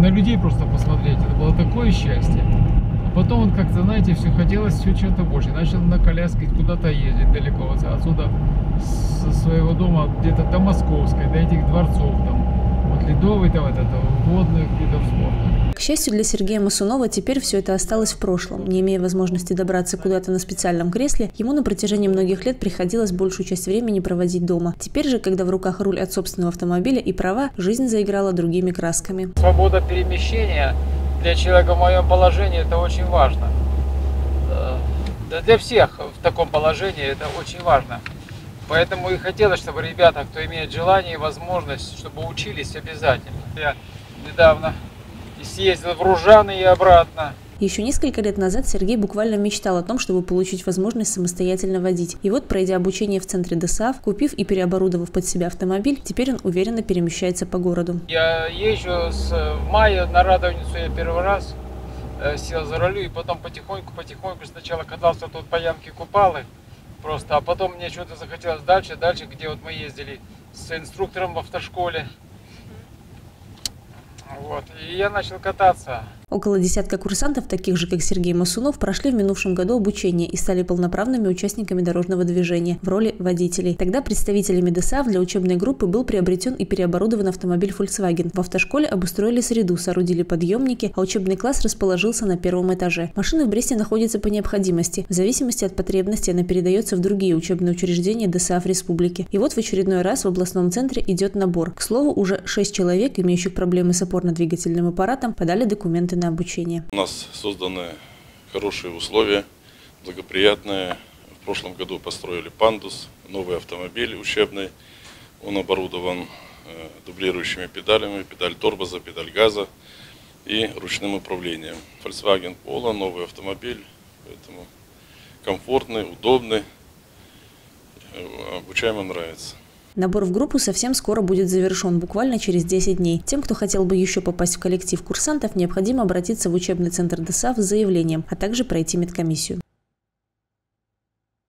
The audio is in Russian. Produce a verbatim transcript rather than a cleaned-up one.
людей просто посмотреть. Это было такое счастье. А потом вот как-то, знаете, все хотелось все что-то больше. Начал на коляске куда-то ездить далеко. Вот отсюда, со своего дома, где-то до Московской, до этих дворцов там. Вот ледовый там, этот, водных видов спорта. К счастью для Сергея Масунова, теперь все это осталось в прошлом. Не имея возможности добраться куда-то на специальном кресле, ему на протяжении многих лет приходилось большую часть времени проводить дома. Теперь же, когда в руках руль от собственного автомобиля и права, жизнь заиграла другими красками. Свобода перемещения для человека в моем положении это очень важно. Да для всех в таком положении это очень важно. Поэтому и хотелось, чтобы ребята, кто имеет желание и возможность, чтобы учились обязательно. Я недавно съездил в Ружаны и обратно. Еще несколько лет назад Сергей буквально мечтал о том, чтобы получить возможность самостоятельно водить. И вот, пройдя обучение в центре ДОСААФ, купив и переоборудовав под себя автомобиль, теперь он уверенно перемещается по городу. Я езжу с, в мае на Радовницу, я первый раз э, сел за рулю, и потом потихоньку-потихоньку сначала катался тут по ямке Купалы, просто, а потом мне что-то захотелось дальше, дальше, где вот мы ездили с инструктором в автошколе. Вот, и я начал кататься. Около десятка курсантов, таких же, как Сергей Масунов, прошли в минувшем году обучение и стали полноправными участниками дорожного движения в роли водителей. Тогда представителями ДОСААФ для учебной группы был приобретен и переоборудован автомобиль Volkswagen. В автошколе обустроили среду, соорудили подъемники, а учебный класс расположился на первом этаже. Машина в Бресте находится по необходимости. В зависимости от потребностей она передается в другие учебные учреждения ДОСААФ республики. И вот в очередной раз в областном центре идет набор. К слову, уже шесть человек, имеющих проблемы с опорно-двигательным аппаратом, подали документы на обучение. У нас созданы хорошие условия, благоприятные. В прошлом году построили пандус, новый автомобиль учебный. Он оборудован дублирующими педалями, педаль тормоза, педаль газа и ручным управлением. Volkswagen Polo, новый автомобиль, поэтому комфортный, удобный, обучаемым нравится. Набор в группу совсем скоро будет завершен, буквально через десять дней. Тем, кто хотел бы еще попасть в коллектив курсантов, необходимо обратиться в учебный центр ДОСААФ с заявлением, а также пройти медкомиссию.